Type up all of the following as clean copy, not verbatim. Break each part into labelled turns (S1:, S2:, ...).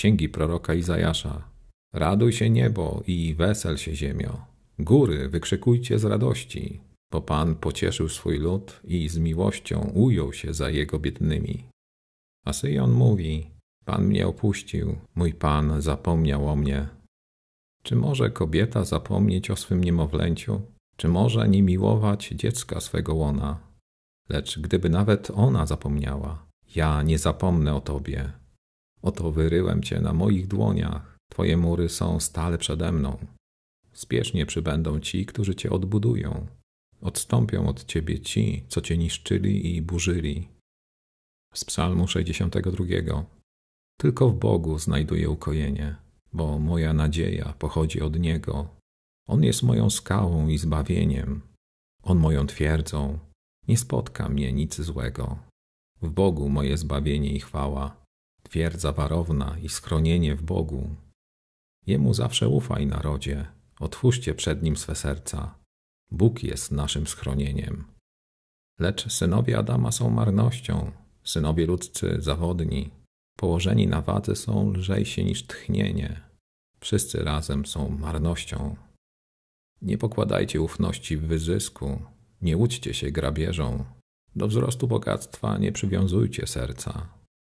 S1: księgi proroka Izajasza. Raduj się niebo i wesel się ziemio. Góry, wykrzykujcie z radości, bo Pan pocieszył swój lud i z miłością ujął się za jego biednymi. A Syjon mówi: Pan mnie opuścił, mój Pan zapomniał o mnie. Czy może kobieta zapomnieć o swym niemowlęciu? Czy może nie miłować dziecka swego łona? Lecz gdyby nawet ona zapomniała, ja nie zapomnę o Tobie. Oto wyryłem Cię na moich dłoniach, Twoje mury są stale przede mną. Spiesznie przybędą ci, którzy Cię odbudują. Odstąpią od Ciebie ci, co Cię niszczyli i burzyli. Z Psalmu 62. Tylko w Bogu znajduję ukojenie, bo moja nadzieja pochodzi od Niego. On jest moją skałą i zbawieniem. On moją twierdzą. Nie spotka mnie nic złego. W Bogu moje zbawienie i chwała. Twierdza warowna i schronienie w Bogu. Jemu zawsze ufaj, narodzie. Otwórzcie przed Nim swe serca. Bóg jest naszym schronieniem. Lecz synowie Adama są marnością, synowie ludzcy zawodni. Położeni na wadze są lżejsi niż tchnienie. Wszyscy razem są marnością. Nie pokładajcie ufności w wyzysku, nie łudźcie się grabieżą. Do wzrostu bogactwa nie przywiązujcie serca.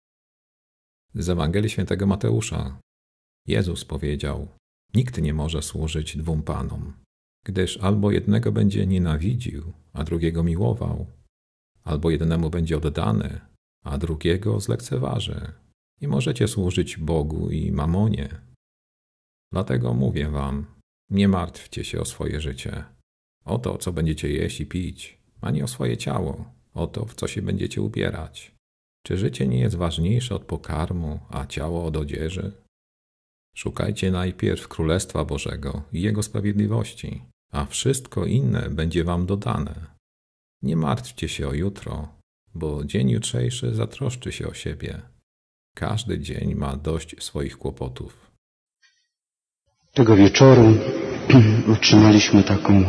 S1: Z Ewangelii Świętego Mateusza. Jezus powiedział: nikt nie może służyć dwóm panom, gdyż albo jednego będzie nienawidził, a drugiego miłował, albo jednemu będzie oddany, a drugiego zlekceważy. Nie możecie służyć Bogu i mamonie. Dlatego mówię wam, nie martwcie się o swoje życie, o to, co będziecie jeść i pić, ani o swoje ciało, o to, w co się będziecie ubierać. Czy życie nie jest ważniejsze od pokarmu, a ciało od odzieży? Szukajcie najpierw Królestwa Bożego i Jego sprawiedliwości, a wszystko inne będzie wam dodane. Nie martwcie się o jutro, bo dzień jutrzejszy zatroszczy się o siebie. Każdy dzień ma dość swoich kłopotów.
S2: Tego wieczoru otrzymaliśmy taką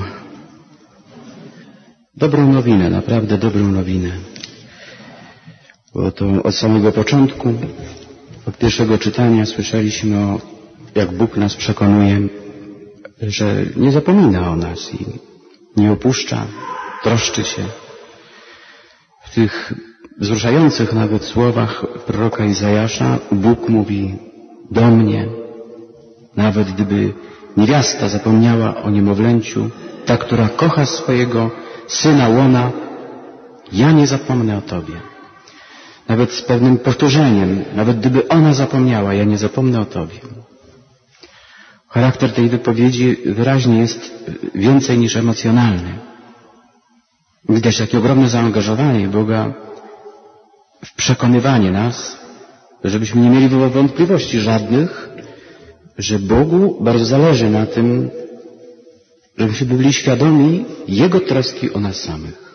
S2: dobrą nowinę, naprawdę dobrą nowinę. Bo to od samego początku, od pierwszego czytania słyszeliśmy, jak Bóg nas przekonuje, że nie zapomina o nas i nie opuszcza, troszczy się. W tych wzruszających nawet słowach proroka Izajasza Bóg mówi do mnie, nawet gdyby niewiasta zapomniała o niemowlęciu, ta, która kocha swojego syna łona, ja nie zapomnę o Tobie. Nawet z pewnym powtórzeniem, nawet gdyby ona zapomniała, ja nie zapomnę o Tobie. Charakter tej wypowiedzi wyraźnie jest więcej niż emocjonalny. Widać takie ogromne zaangażowanie Boga w przekonywanie nas, żebyśmy nie mieli wątpliwości żadnych, że Bogu bardzo zależy na tym, żebyśmy byli świadomi Jego troski o nas samych.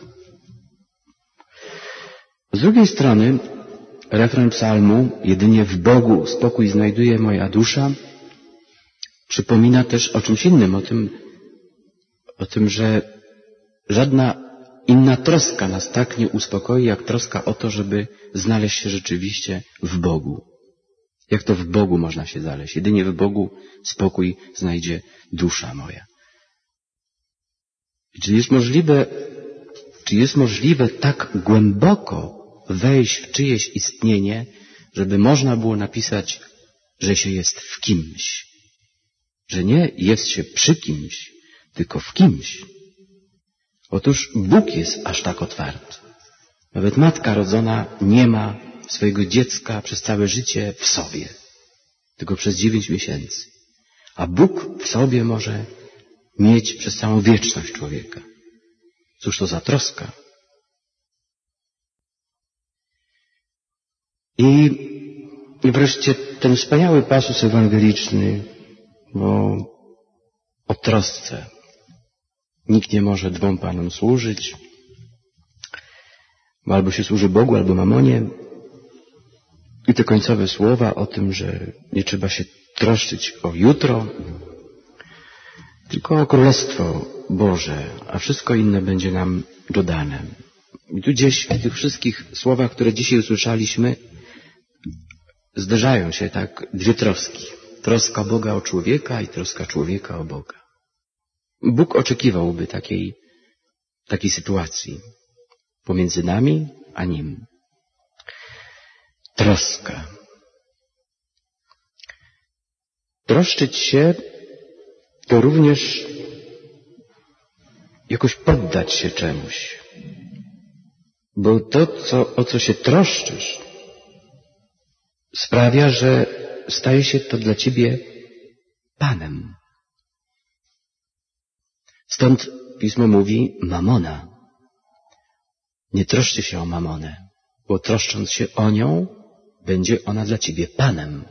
S2: Z drugiej strony refren psalmu jedynie w Bogu spokój znajduje moja dusza przypomina też o czymś innym, o tym, że żadna inna troska nas tak nie uspokoi, jak troska o to, żeby znaleźć się rzeczywiście w Bogu. Jak to w Bogu można się znaleźć? Jedynie w Bogu spokój znajdzie dusza moja. Czy jest możliwe tak głęboko wejść w czyjeś istnienie, żeby można było napisać, że się jest w kimś? Że nie jest się przy kimś, tylko w kimś. Otóż Bóg jest aż tak otwarty. Nawet matka rodzona nie ma swojego dziecka przez całe życie w sobie, tylko przez 9 miesięcy. A Bóg w sobie może mieć przez całą wieczność człowieka. Cóż to za troska? I wreszcie ten wspaniały pasus ewangeliczny o trosce. Nikt nie może dwom panom służyć, bo albo się służy Bogu, albo mamonie. I te końcowe słowa o tym, że nie trzeba się troszczyć o jutro, tylko o Królestwo Boże, a wszystko inne będzie nam dodane. I tu gdzieś w tych wszystkich słowach, które dzisiaj usłyszeliśmy, zderzają się tak dwie troski. Troska Boga o człowieka i troska człowieka o Boga. Bóg oczekiwałby takiej sytuacji pomiędzy nami a Nim. Troska. Troszczyć się to również jakoś poddać się czemuś. Bo to, o co się troszczysz, sprawia, że staje się to dla ciebie Panem. Stąd Pismo mówi mamona. Nie troszczy się o mamonę, bo troszcząc się o nią, będzie ona dla ciebie Panem.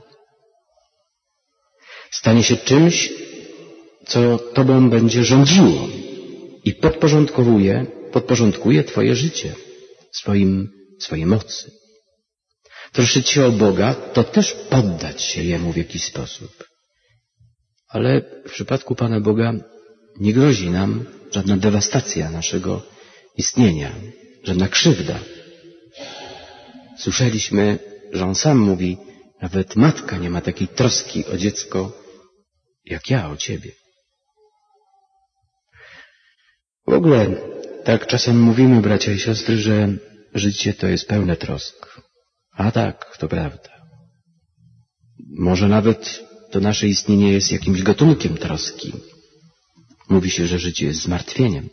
S2: Stanie się czymś, co tobą będzie rządziło i podporządkuje twoje życie swojej mocy. Troszczyć się o Boga to też poddać się Jemu w jakiś sposób. Ale w przypadku Pana Boga nie grozi nam żadna dewastacja naszego istnienia, żadna krzywda. Słyszeliśmy, że On sam mówi, nawet matka nie ma takiej troski o dziecko, jak ja o ciebie. W ogóle tak czasem mówimy, bracia i siostry, że życie to jest pełne trosk. A tak, to prawda. Może nawet to nasze istnienie jest jakimś gatunkiem troski. Mówi się, że życie jest zmartwieniem.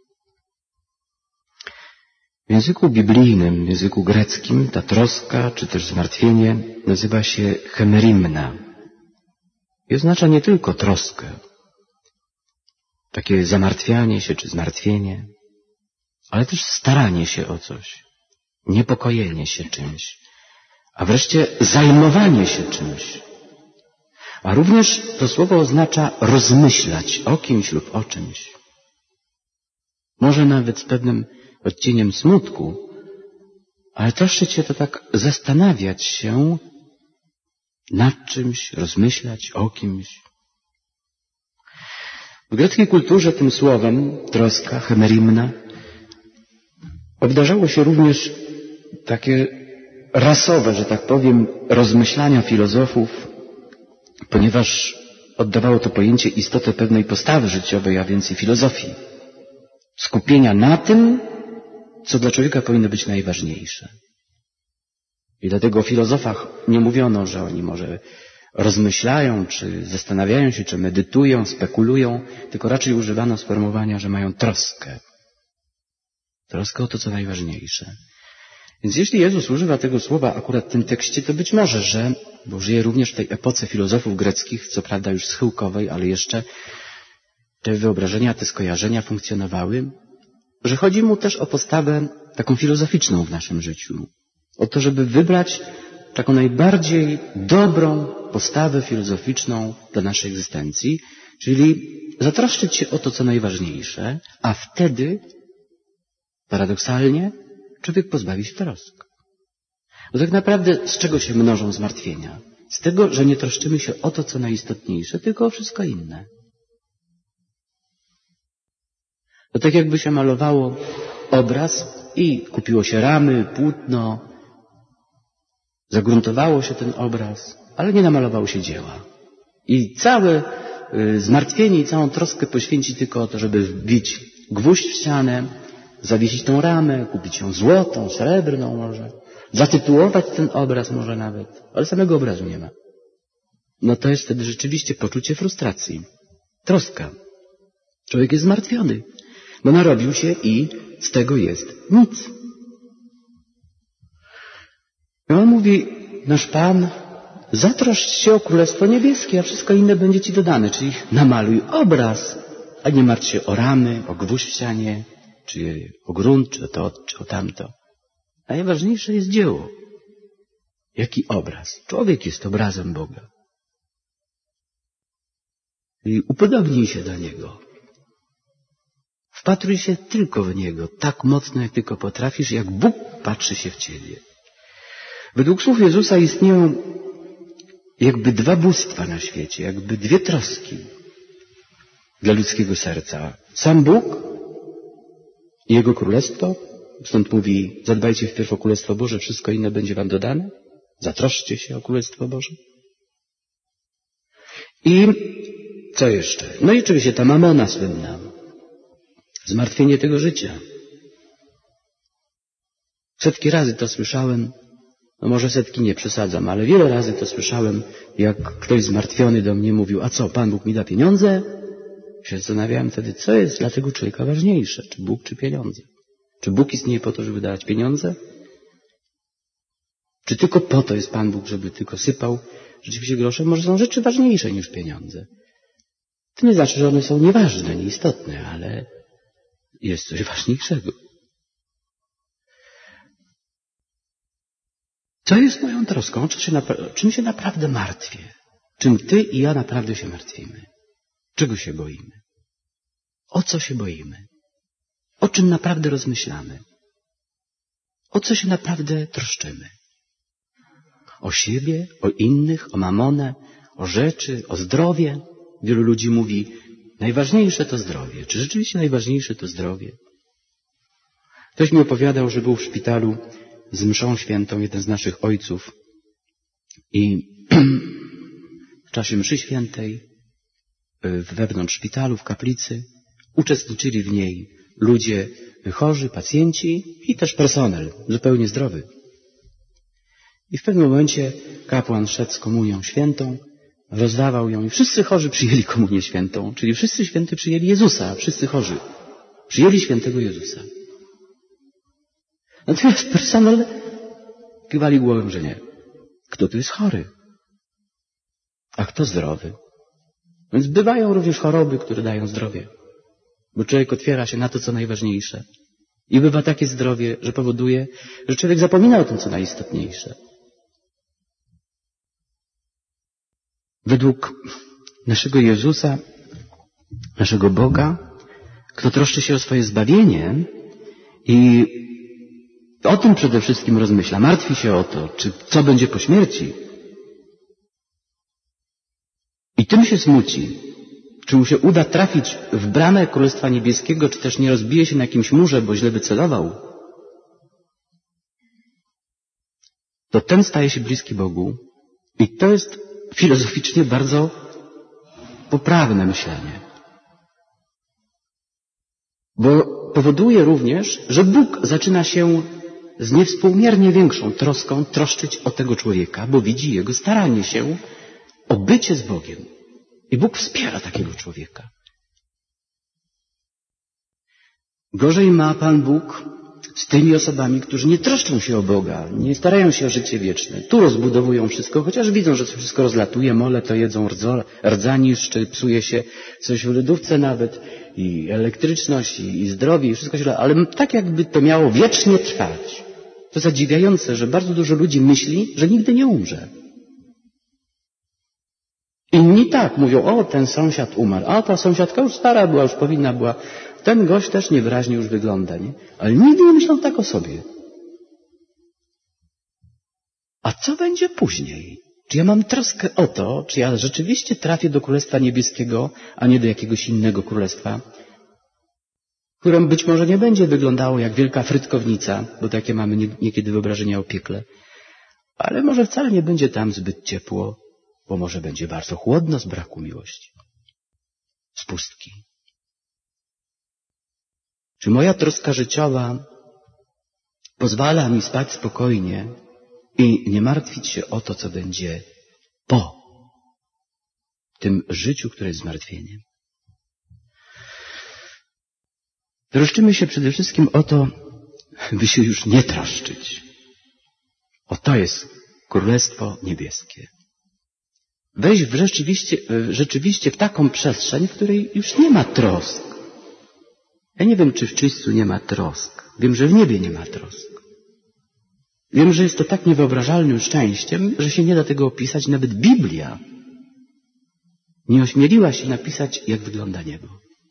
S2: W języku biblijnym, w języku greckim ta troska, czy też zmartwienie nazywa się hemerimna. I oznacza nie tylko troskę, takie zamartwianie się czy zmartwienie, ale też staranie się o coś, niepokojenie się czymś, a wreszcie zajmowanie się czymś. A również to słowo oznacza rozmyślać o kimś lub o czymś. Może nawet z pewnym odcieniem smutku, ale troszczyć się to tak zastanawiać się nad czymś, rozmyślać o kimś. W greckiej kulturze tym słowem, troska, hemerimna, obdarzało się również takie rasowe, że tak powiem, rozmyślania filozofów, ponieważ oddawało to pojęcie istotę pewnej postawy życiowej, a więc i filozofii. Skupienia na tym, co dla człowieka powinno być najważniejsze. I dlatego o filozofach nie mówiono, że oni może rozmyślają, czy zastanawiają się, czy medytują, spekulują, tylko raczej używano sformułowania, że mają troskę. Troskę o to, co najważniejsze. Więc jeśli Jezus używa tego słowa akurat w tym tekście, to być może, bo żyje również w tej epoce filozofów greckich, co prawda już schyłkowej, ale jeszcze te wyobrażenia, te skojarzenia funkcjonowały, że chodzi mu też o postawę taką filozoficzną w naszym życiu. O to, żeby wybrać taką najbardziej dobrą postawę filozoficzną dla naszej egzystencji, czyli zatroszczyć się o to, co najważniejsze, a wtedy, paradoksalnie, człowiek pozbawi się trosk. Bo tak naprawdę z czego się mnożą zmartwienia? Z tego, że nie troszczymy się o to, co najistotniejsze, tylko o wszystko inne. To tak jakby się malowało obraz i kupiło się ramy, płótno, zagruntowało się ten obraz, ale nie namalowało się dzieła. I całe zmartwienie i całą troskę poświęci tylko o to, żeby wbić gwóźdź w ścianę, zawiesić tą ramę, kupić ją złotą, srebrną może, zatytułować ten obraz może nawet, ale samego obrazu nie ma. No to jest wtedy rzeczywiście poczucie frustracji, troska. Człowiek jest zmartwiony, bo narobił się i z tego jest nic. I on mówi, nasz Pan, zatroszcz się o Królestwo Niebieskie, a wszystko inne będzie Ci dodane, czyli namaluj obraz, a nie martw się o ramy, o gwóźdź w ścianie, czy o grunt, czy o to, czy o tamto. Najważniejsze jest dzieło. Jaki obraz? Człowiek jest obrazem Boga. I upodobnij się do Niego. Wpatruj się tylko w Niego, tak mocno, jak tylko potrafisz, jak Bóg patrzy się w Ciebie. Według słów Jezusa istnieją jakby dwa bóstwa na świecie, jakby dwie troski dla ludzkiego serca. Sam Bóg i Jego Królestwo, stąd mówi, zadbajcie wpierw o Królestwo Boże, wszystko inne będzie wam dodane. Zatroszczcie się o Królestwo Boże. I co jeszcze? No i oczywiście ta mamona słynna. Zmartwienie tego życia. Setki razy to słyszałem, no może setki nie przesadzam, ale wiele razy to słyszałem, jak ktoś zmartwiony do mnie mówił, a co, Pan Bóg mi da pieniądze? Się zastanawiałem wtedy, co jest dla tego człowieka ważniejsze, czy Bóg, czy pieniądze? Czy Bóg istnieje po to, żeby dawać pieniądze? Czy tylko po to jest Pan Bóg, żeby tylko sypał rzeczywiście grosze? Może są rzeczy ważniejsze niż pieniądze. To nie znaczy, że one są nieważne, nieistotne, ale jest coś ważniejszego. Co jest moją troską? Czym się naprawdę martwię? Czym ty i ja naprawdę się martwimy? Czego się boimy? O co się boimy? O czym naprawdę rozmyślamy? O co się naprawdę troszczymy? O siebie, o innych, o mamonę, o rzeczy, o zdrowie. Wielu ludzi mówi, najważniejsze to zdrowie. Czy rzeczywiście najważniejsze to zdrowie? Ktoś mi opowiadał, że był w szpitalu z mszą świętą, jeden z naszych ojców, i w czasie mszy świętej wewnątrz szpitalu, w kaplicy, uczestniczyli w niej ludzie chorzy, pacjenci i też personel, zupełnie zdrowy. I w pewnym momencie kapłan szedł z komunią świętą, rozdawał ją i wszyscy chorzy przyjęli komunię świętą, czyli wszyscy święty przyjęli Jezusa, wszyscy chorzy przyjęli świętego Jezusa. Natomiast personel kiwali głową, że nie. Kto tu jest chory? A kto zdrowy? Więc bywają również choroby, które dają zdrowie. Bo człowiek otwiera się na to, co najważniejsze. I bywa takie zdrowie, że powoduje, że człowiek zapomina o tym, co najistotniejsze. Według naszego Jezusa, naszego Boga, kto troszczy się o swoje zbawienie i o tym przede wszystkim rozmyśla, martwi się o to, co będzie po śmierci. I tym się smuci, czy mu się uda trafić w bramę Królestwa Niebieskiego, czy też nie rozbije się na jakimś murze, bo źle wycelował. To ten staje się bliski Bogu i to jest filozoficznie bardzo poprawne myślenie. Bo powoduje również, że Bóg zaczyna się z niewspółmiernie większą troską troszczyć o tego człowieka, bo widzi jego staranie się o bycie z Bogiem. I Bóg wspiera takiego człowieka. Gorzej ma Pan Bóg z tymi osobami, którzy nie troszczą się o Boga, nie starają się o życie wieczne. Tu rozbudowują wszystko, chociaż widzą, że to wszystko rozlatuje, mole to jedzą, rdza niszczy, psuje się coś w lodówce nawet, i elektryczność, i zdrowie, i wszystko się, ale tak jakby to miało wiecznie trwać. To zadziwiające, że bardzo dużo ludzi myśli, że nigdy nie umrze. Inni tak mówią, o, ten sąsiad umarł, a ta sąsiadka już stara była, już powinna była. Ten gość też niewyraźnie już wygląda, nie? Ale nigdy nie myślą tak o sobie. A co będzie później? Czy ja mam troskę o to, czy ja rzeczywiście trafię do Królestwa Niebieskiego, a nie do jakiegoś innego królestwa, które być może nie będzie wyglądało jak wielka frytkownica, bo takie mamy niekiedy wyobrażenia o piekle, ale może wcale nie będzie tam zbyt ciepło, bo może będzie bardzo chłodno z braku miłości, z pustki. Czy moja troska życiowa pozwala mi spać spokojnie i nie martwić się o to, co będzie po tym życiu, które jest zmartwieniem? Troszczymy się przede wszystkim o to, by się już nie troszczyć. O to jest Królestwo Niebieskie. Wejść rzeczywiście w taką przestrzeń, w której już nie ma trosk. Ja nie wiem, czy w czyśćcu nie ma trosk. Wiem, że w niebie nie ma trosk. Wiem, że jest to tak niewyobrażalnym szczęściem, że się nie da tego opisać. Nawet Biblia nie ośmieliła się napisać, jak wygląda niebo.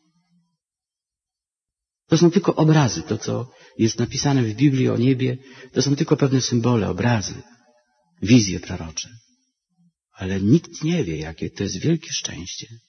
S2: To są tylko obrazy. To, co jest napisane w Biblii o niebie, to są tylko pewne symbole, obrazy, wizje prorocze. Ale nikt nie wie, jakie to jest wielkie szczęście.